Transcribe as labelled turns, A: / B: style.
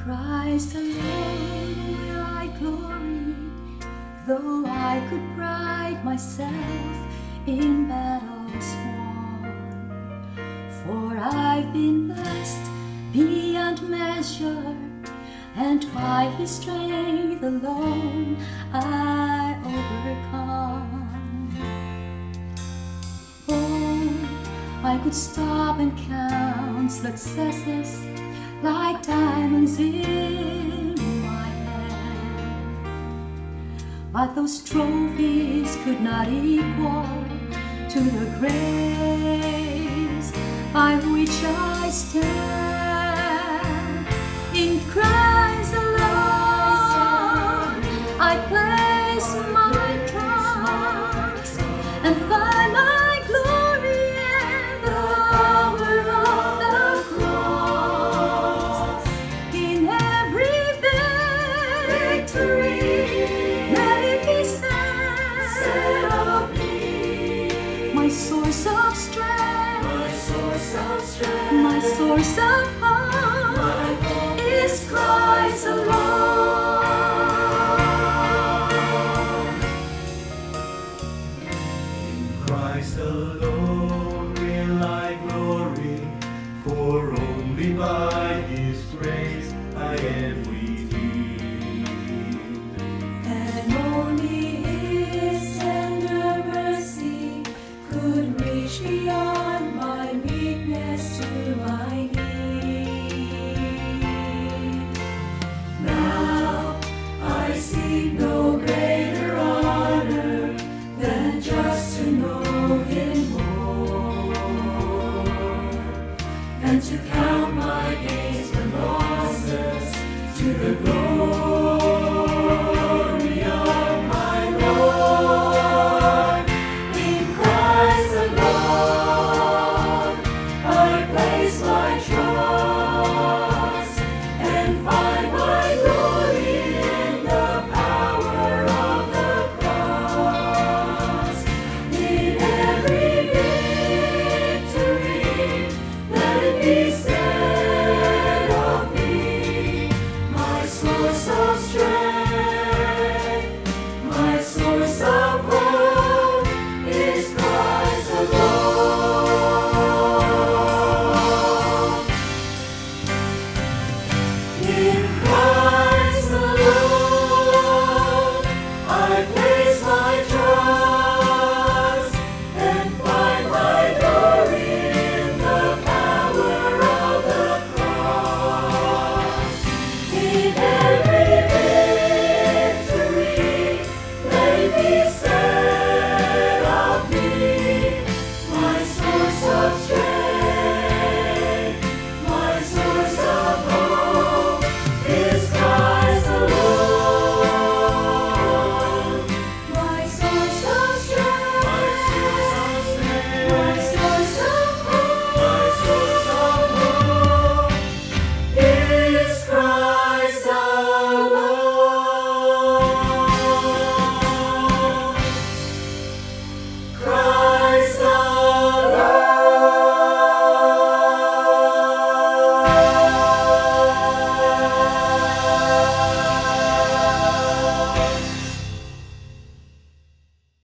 A: Christ alone will I glory, though I could pride myself in battles won. For I've been blessed beyond measure, and by His strength alone I overcome. Oh, I could stop and count successes like diamonds in my hand, but those trophies could not equal to the grace by which I stand. In Christ alone I place my trust and find my glory in the power of the cross. In every victory, let it be said of me, my source of strength, my source of hope is Christ alone.
B: In Christ alone will I glory, for only by His grace I am